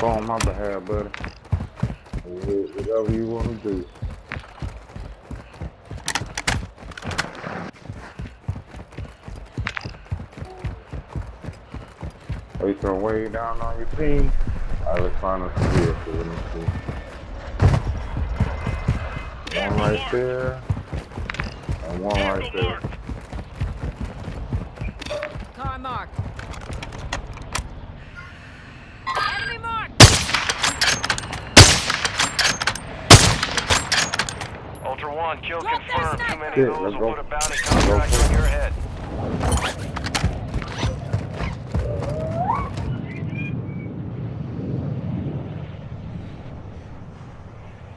go on my behalf, buddy. Whatever you want to do. Are you throwing way down on your team? Alright, let's find us some vehicles. Let me see. One right there. And one right there. Car marked. Enemy marked. Ultra One, kill Drop confirmed. that Too many sniper. of those Let's will go. put a bounty contract on your head.